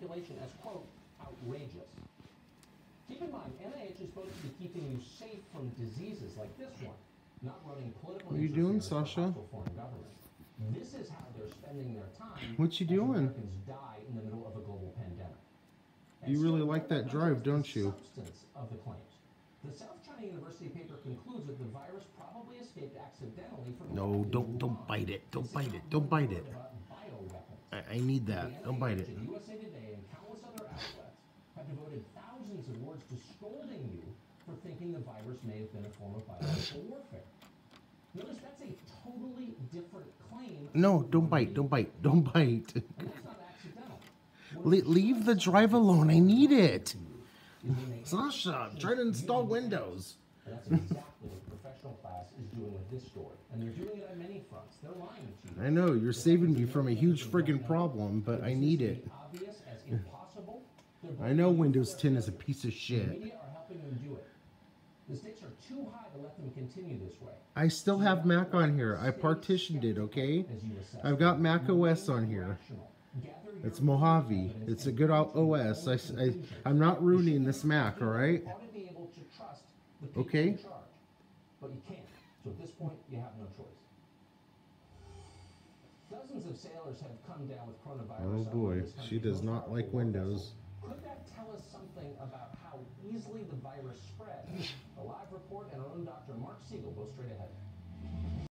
speculation as, quote, outrageous. Keep in mind, NIH is supposed to be keeping you safe from diseases like this one, not running political What are you doing, interference for Sasha? hostile foreign government. This is how they're spending their time. What you as doing? Americans die in the middle of a global pandemic. You really like that drive, don't you? Substance of the claims. The South China University paper concludes that the virus probably escaped accidentally from. No, don't bite it. Don't bite it. Don't bite it. I need that. Don't bite it. USA Today and countless other outlets have devoted thousands of words to scolding you for thinking the virus may have been a form of biological warfare. Notice that's a totally different claim. No, don't bite. Don't bite. Don't bite. And that's not accidental. Leave the drive alone. I need it. Sasha, I'm trying to install Windows. And that's exactly what the professional class is doing with this story. And they're doing it on many fronts. They're lying to you. I know, you're saving me from a huge friggin' problem, but I need it. Obvious as impossible. I know Windows 10 is a piece of The shit. media are helping them do it. The stakes are too high to let them continue this way. I still have Mac on here. I partitioned it, okay? I've got Mac OS on here. It's Mojave. It's a good OS. I'm not ruining this Mac, alright? Okay? But you can't. So at this point, you have no choice. Dozens of sailors have come down with coronavirus. Oh boy, she does not like Windows. Could that tell us something about how easily the virus spread? A live report and our own Dr. Mark Siegel. Go straight ahead.